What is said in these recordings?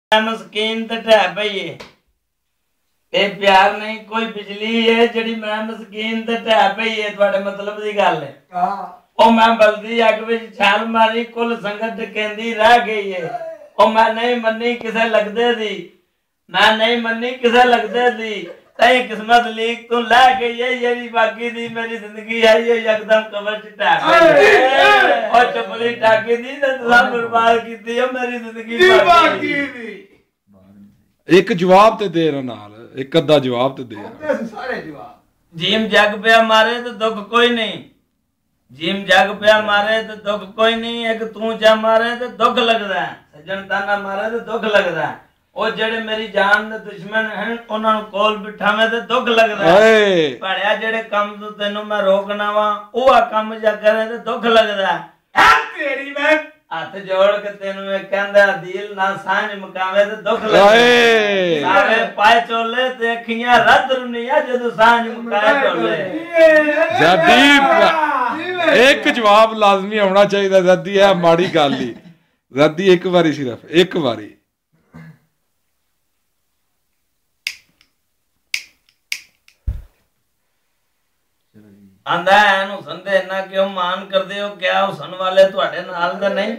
मस्कीन ते ढह पई है ते प्यार नहीं कोई बिजली है जड़ी मैं मस्कीन ते ढह पई है तुहाडे मतलब दी गल है ओ मैं बलदी अग विच छाल मारी कुल संगत कहंदी रह गई है ओ मैं नहीं मन्नी किसे लगदे दी मैं नहीं मन्नी किसे लगदे दी तई किस्मत लीक तू लै गई है ये बाकी दी मेरी जिंदगी है ये एकदम कबर च ढह पई और चपली टाकी दी ते तुसां बर्बाद कीती है मेरी जिंदगी बाकी दी एक जवाब ते दे नाल एक अद्धा जवाब ते दे सारे जवाब जीम जग पे मारे तो दुख कोई नहीं जीम जग पे मारे तो दुख कोई नहीं एक तू जा मारे तो दुख लगदा है सज्जन ताना मारे तो दुख लगदा है ओ जेड़े मेरी जान दे दुश्मन हैं उन्हां नु कोल बिठावे ते दुख लगदा है पढ़िया जेड़े काम तो तेनु मैं रोकना वा ओ आ काम जा करे ते दुख लगदा है तेरी मैं हाथ जोड़ के तेनु मैं कहंदा दिल ना सांझ मुकावे ते दुख लगे सारे पाए चोले ते अखियां रद रुनिया जदों सांझ मुकाए चोले जदी एक जवाब लाजमी होना चाहिए जदी है माड़ी गल ही जदी एक बारी सिर्फ एक बारी आंदा है हुसन दे इन्ना क्यों मान करदे हो क्या हुसन वाले तुहाडे नाल दा नहीं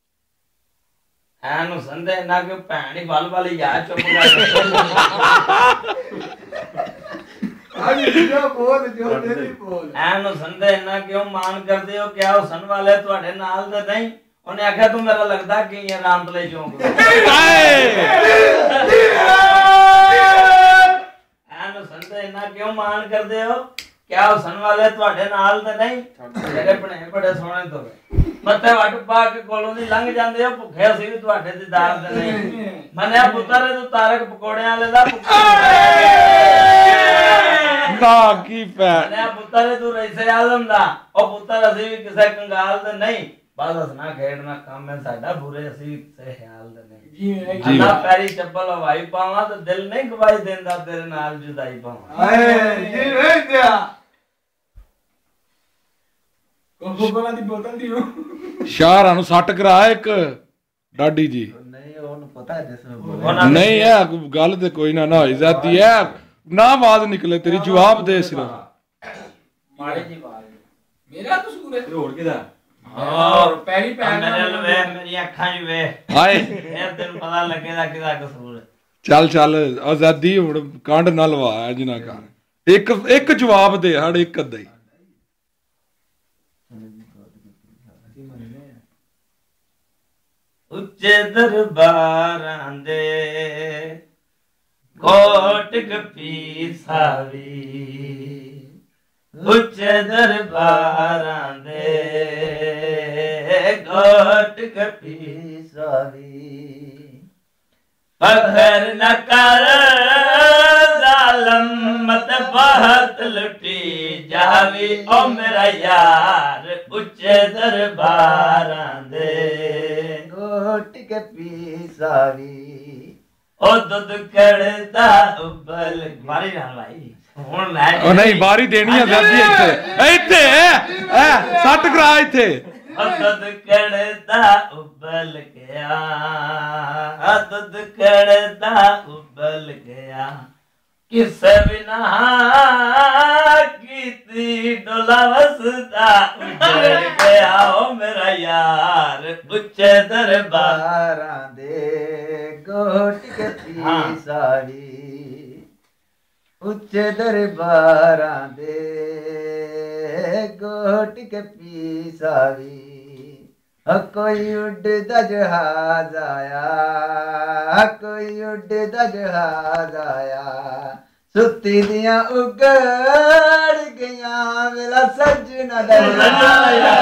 है हुसन दे इन्ना क्यों भैन ही बल वाली याद चुप कर हुसन दे इन्ना क्यों मान करदे हो क्या हुसन वाले तुहाडे नाल दा नहीं उन्हें आख्या तू मेरा लगदा कि ये रामतले चौंक हुसन दे इन्ना क्यों मान करदे हो क्या हुसन वाले तुहाडे नाल ते नहीं तेरे बने बड़े सोहणे तो मत्थे वट पा के कोलों दी लंघ जांदे हो भुखे असी भी तुहाडे दीदार ते नहीं मन्या पुੱਤਰ तू तारक पकोड़ियां वाले दा ना की पै मन्या पुੱਤਰ तू रईसे आजम दा ओ पुੱਤਰ असी भी किसे कंगाल ते नहीं बस हसना खेडना काम है साडा बुरे असी किसे ख्याल ते नहीं जी ना पैरी चप्पल हवाई पावां ते दिल नहीं गवाई देंदा तेरे नाल जुदाई पावां जी वेख्या शाहरा नु सट करा एक डाडी जी नहीं है गल ते कोई ना होई जाती है ना आवाज निकले तेरी जवाब दे सिर्फ माड़ी जी बात मेरा कसूर है होर किदा और पैरी पैन वे मेरी अखां च वे हाय फिर तेन पता लगेगा किदा कसूर है चल चल आजादी हुण कांड ना लवा जिना कर एक एक जवाब दे हड़ एक अद्धा ही उच्चे दरबारां दे कोट कपी सावी उच्चे दरबारां दे कोट कपी सावी फखर न कर जालम मत बहुत लुटी जावी ओ मेरा यार उच्चे दरबारां दे कोट के पीसावी ओ दुध कड़दा उबल बारी ना भाई हुन लै ओ नहीं बारी देनी है जल्दी इथे इथे सट करा इथे दुध कड़दा उबल गया दुध कड़दा उबल गया किसे बिना कीती डोला वसदा उजड़ गया ओ मेरा यार उच्चे दरबारां दे गोट के पीसावी उच्चे दरबारां दे गोट के पीसावी कोई उड़दा जहाज आया कोई उड़दा जहाज आया सुती दियां उगड़ गया मेरा सजना दरिया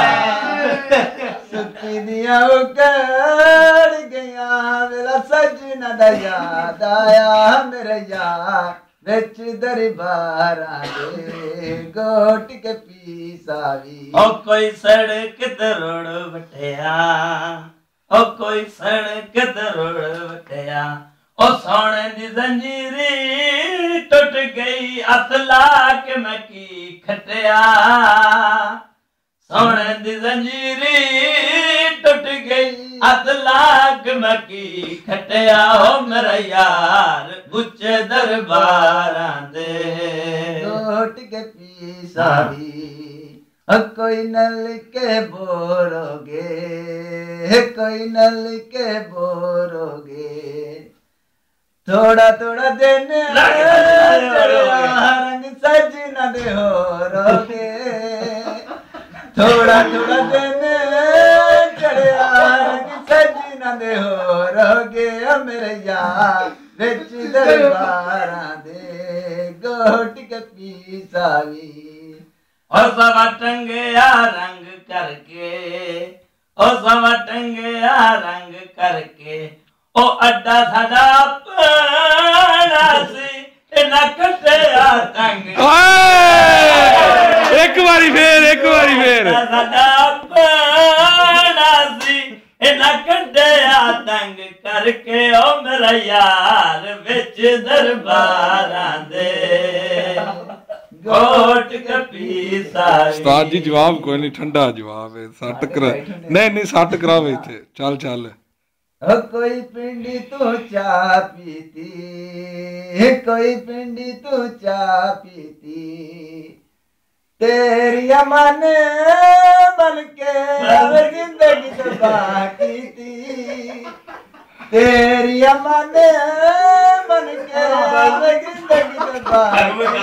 सुती दियां उगड़ गया मेरा सजना दरिया आया मेरा यार विच दरबारां दे गोट के पीसावी ओ कोई सड़क ते रोड़ वटिया ओ कोई सड़क ते रोड़ वटिया ओ सोने दी जंजीरी टुट गई हथ ला के मैं की खटिया सोने दी जंजीरी टुट गई अतलाक मकी खटिया हो मेरा यार उच्चे दरबारां दे घोट के पीसावी कोई नल के बोरोगे कोई नल के बोरोगे थोड़ा थोड़ा दिन रंग सजना दे हो रोगे थोड़ा थोड़ा दिन चढ़िया रंग सजना दे हो रोगे मेरे यार बिच दरबारां दे घोट के पीसावी और सवा टंगया रंग करके ओ सवा टंगया रंग करके ओ अड्डा साडा पड़ा सी इना कटिया तंग एक बारी फिर साडा पड़ा सी इना कटिया तंग करके ओ मेरा यार विच दरबारां दे घोट के पीसावी उस्ताद जी जवाब कोई नहीं ठंडा जवाब है सट करा नहीं सट करावे इथे चल कोई पिंडी तू चा पीती कोई पिंडी तू चा पीती तेरी अमन बन के जिंदगी तबाह की थी तेरी अमन बन के जिंदगी तबाह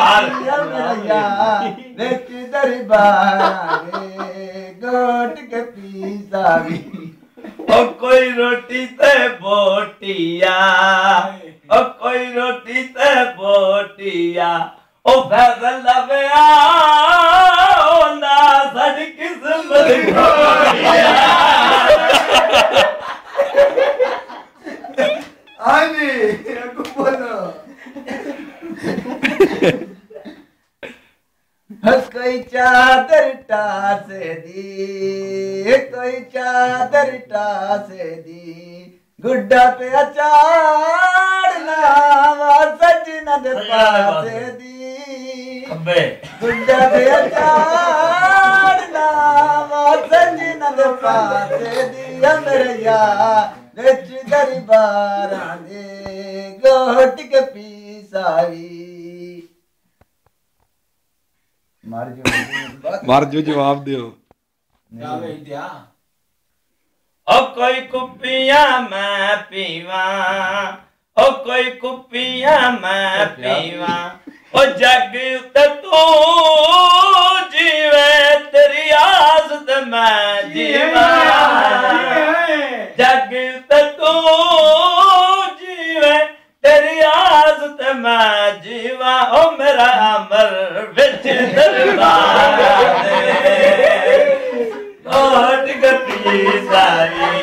बेच दरबारां दे घोट के पीसावी ओ कोई रोटी ते बोटिया ओ कोई रोटी ते बोटिया ओ फैसल लवया ओ ना साडी किस्मत खोटिया आनी अगु बोलो कोई चादर टासे दी कोई चादर टासे दी गुड्डा पे अचार लावा सजना दे पासे दी गुड्डा पे अचार लावा सजना दे पासे दी मेरे यार बिच दरबारां दे घोट के पीसावी मर जो जवाब दियो जावे दिया ओ कोई कुपियां मैं पीवा ओ कोई कुपियां मैं पीवा ओ जग उते तू जीवे तेरी आस ते मैं जीवा जग उते तू जीवे तेरी आस ते मैं जीवा ओ मेरा अमर विच दरबारां दे घोट के पीसावी